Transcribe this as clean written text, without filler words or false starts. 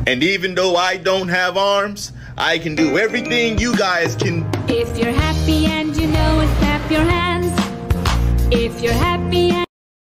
And even though I don't have arms, I can do everything you guys can. If you're happy and you know it, clap your hands. If you're happy and